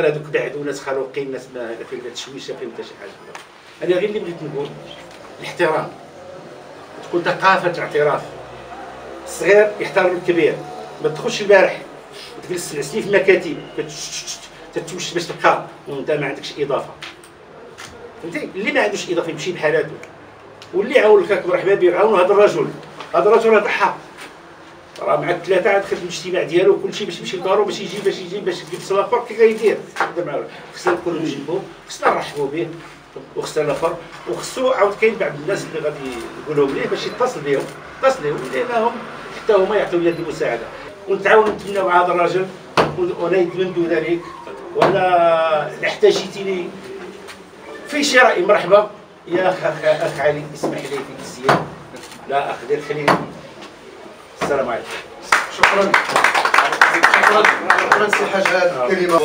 غير هذوك بعدو ناس خلوقين، ناس ما فيهم تشويشه، فيهم حتى شي حاجه. انا غير اللي بغيت نقول الاحترام، تكون ثقافه اعتراف. الصغير يحترم الكبير، ما تدخلش البارح تجلس 7 سنين في المكاتب تتوش باش تبقى وانت ما عندكش اضافه. فهمتي؟ اللي ما عندوش اضافه يمشي بحال هادو، واللي عاون لك مرحبا به، عاونوا هذا الرجل. هذا الرجل ضحى، راه مع الثلاثه عاد خدم الاجتماع ديالو وكلشي باش يمشي لدارو، باش يجي باش يجلس الاخر. كي غيدير خصنا نكونوا نجيبوه، خصنا نرحبوا به، وخصنا الاخر، وخصو عاود كاين بعض الناس اللي غادي نقولهم ليه باش يتصل بهم لانهم حتى هما يعطيو يد المساعده، ونتعاونوا نتمناو مع هذا الراجل. وانا يتمنى ذلك، وانا احتاجتني في شي راي مرحبا يا اخ علي، اسمح لي في الزيان، لا اخ دير خليني. السلام عليكم. شكرا سي حاج هذه الكلمه.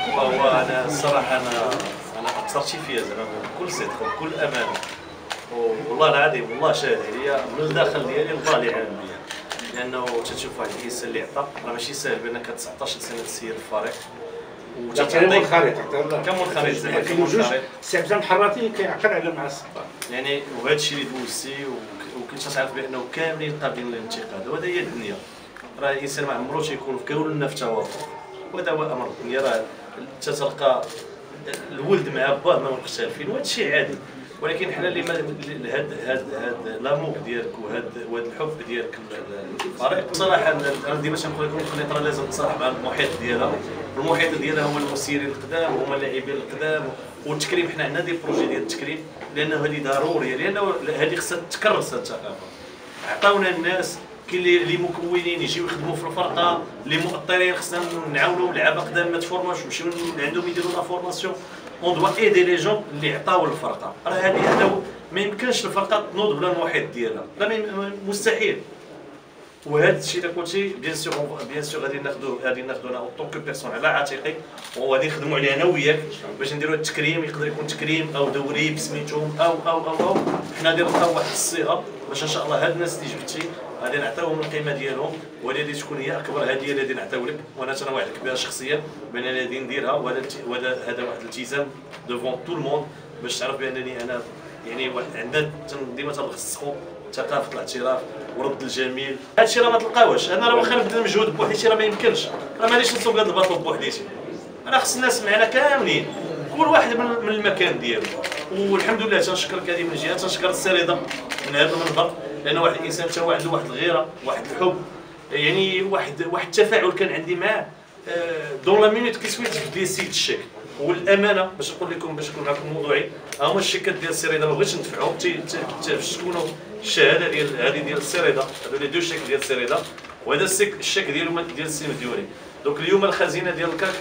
انا الصراحه انا اثرتي فيا زعما بكل صدق وبكل امانه، والله العظيم والله شاهد عليا من الداخل ديالي الله اللي عالم بيا، لانه تشوف واحد الانسان اللي عطى، راه ماشي ساهل بانك 19 سنه تسير الفريق كمل الخريطه كمل الخريطه زعما كاين جوج سي عبد الحراتي كيعقل على مع السلطه يعني، وهذا الشيء اللي دوزتي وكنت تعرف بانه كاملين قابلين للانتقاد، وهذا هي الدنيا. راه الانسان ما عمرو تيكون كولنا في توافق، وهذا هو امر الدنيا. راه تتلقى الولد مع باه ما مختلفين وهذا الشيء عادي، ولكن حنا اللي هاد لامور ديالك وهاد الحب ديالك للفريق صراحه. انا ديما تنقول لكم الخليطه لازم تصالح مع المحيط ديالها، المحيط ديالها هما المسيرين القدام، هما اللاعبين القدام، والتكريم. حنا عندنا دي بروجي ديال التكريم لانه هذه ضروريه، لانه هذه خصها تكرس الثقافه. عطاونا الناس كاين اللي مكونين يجيو يخدموا في الفرقه، اللي مؤطرين خصنا نعاونوا لعابه قدام ما تفورماش ويمشيو عندهم يديروا لا فورماسيون. اون دوا ايدي لي جون اللي عطاو الفرقه. راه هذا ما يمكنش الفرقه تنوض بلا المحيط ديالها، لا مستحيل. وهذا الشيء اللي قلتي بيان سور غادي ناخذو انا اون كو بيرسون على عاتقي، وغادي نخدموا عليه انا وياك باش نديروا التكريم. يقدر يكون تكريم او دوري بسميتهم او حنا غادي نلقاو واحد الصيغه باش ان شاء الله هاد الناس اللي جبتي غادي نعطيوهم القيمه ديالهم، وهذه اللي تكون هي اكبر هديه اللي غادي نعطيو لك. وانا تنوعدك بها شخصيا بان انا غادي نديرها، وهذا واحد الالتزام دوفون تو الموند باش تعرف بانني انا يعني واحد عندنا ديما تنخصقوا ثقافه الاعتراف ورد الجميل. هذا الشيء راه ما تلقاوش. انا راه واخا نبذل مجهود بوحديتي راه ما يمكنش، راه مانيش نسوق هذا الباطو بوحديتي. انا خص الناس معنا كاملين، كل واحد من المكان ديالو. والحمد لله تنشكرك هذه من جهه، تنشكر السريده من هذا المنبر، لان واحد الانسان حتى هو عنده واحد الغيره، واحد الحب، يعني واحد التفاعل كان عندي معاه دون لا مينوت كي سويت ديال السيد الشيك. والامانه باش نقول لكم، باش نكون معكم موضوعي، هما الشيكات ديال السريده ما بغيتش ندفعهم باش تكونوا الشهاده ديال السريده. هادو لي دو شيك ديال السريده، وهذا الشيك ديال السي مديوني. دونك اليوم الخزينه ديال الكاك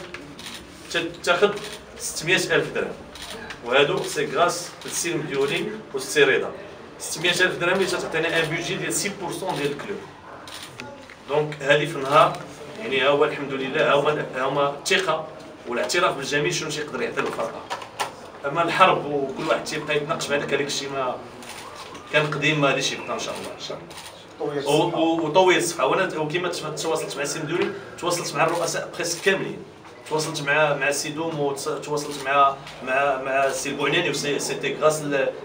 تاخذ 600,000 درهم، وهادو سي غراس للسي مديوني والسريده. 600,000 درهم اللي تعطينا ان بيجي ديال 6% ديال الكلوب. دونك هذه في النهار يعني ها هو الحمد لله، ها هما الثقه والاعتراف بالجميل شنو تيقدر يعطي للفرقه. اما الحرب وكل واحد تيبقى يتناقش بهذاك الشيء ما كان قديم، ما غاديش يبقى ان شاء الله. ان شاء الله وطوي الصفحه. وانا وكما تواصلت مع السي مديوني، تواصلت مع الرؤساء بريسك كاملين، تواصلت مع السي دوم، وتواصلت مع السي البوعناني، وسيتي غراس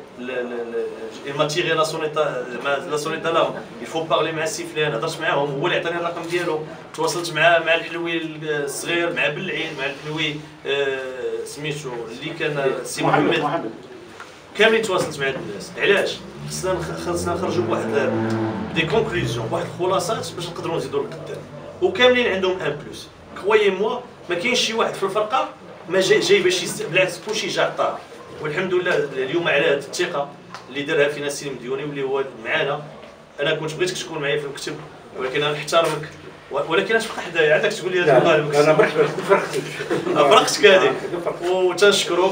il m'a tiré la sonnette d'alarme. Il faut parler مع السي فلان. هضرت معاهم، هو اللي عطاني الرقم ديالو. تواصلت مع الحلوي الصغير، مع بلعين، مع الحلوي سميتو اللي كان السي محمد. كاملين تواصلت مع هاد الناس. علاش؟ خصنا نخرجوا بواحد دي كونكلوزيون، بواحد الخلاصات باش نقدروا نزيدوا لقدام. وكاملين عندهم ان بلوس. كرويي موا ما كاينش شي واحد في الفرقه ما جاي باش بالعكس كلشي جا عطاه. والحمد لله اليوم على هذه الثقه اللي دارها فينا السي مديوني واللي هو معنا. انا كنت بغيتك تكون معايا في المكتب، ولكن انا نحترمك، ولكن تبقى حدايا عندك تقول لي هذا المكتب. انا مرحبا فرقتك فرقتك هذيك. وتنشكرك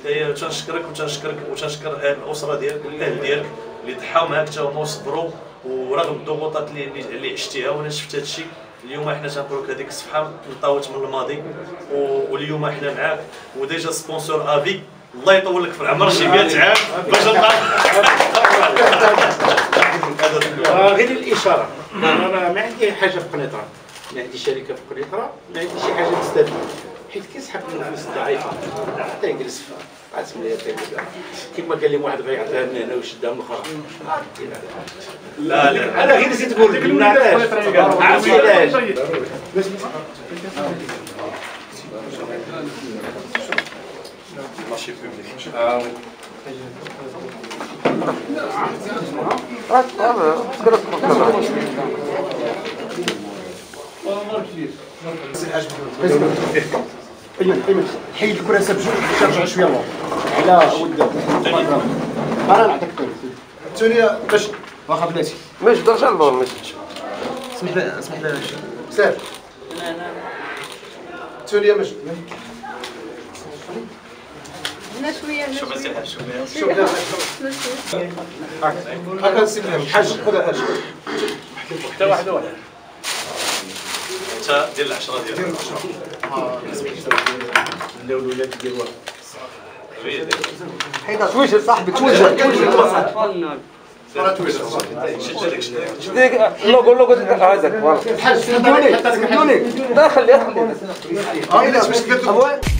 وتنشكر الاسره ديالك والاهل ديالك اللي ضحاو معاك حتى هما وصبروا، ورغم الضغوطات اللي عشتيها. وانا شفت هذا الشيء اليوم. حنا تنقول لك هذيك الصفحه نطاوت من الماضي، واليوم حنا معاك، وديجا سبونسور افي. الله يطول لك في العمر شي 100 عام باش نلقى. غير الاشاره، انا ما عندي حاجه في قنيطره، ما عندي شركه في قنيطره، ما عندي شي حاجه تستافد، حيت كيسحب من النفوس الضعيفه حتى يجلس عاد كيما قال لي واحد غيعطيها من هنا ويشدها من الاخرى. لا لا انا غير نسيت نقول لك علاش عرفتي علاش ماشي بوبليك ايمن حيد الكراسه بجوج ترجع شويه لور على ود انا نعطيك الثانيه باش واخا بلاتي ماشي ترجع لور ماشي اسمح لي سير الثانيه باش شوف السي شوف هكا نسيب لهم حاج خذ حاج حتى واحد انت دير 10 ديال لا الولاد ديالو حيدها توجه صاحبي توجه شد لك اللوغو هذاك فوالا حاج لا خليه باش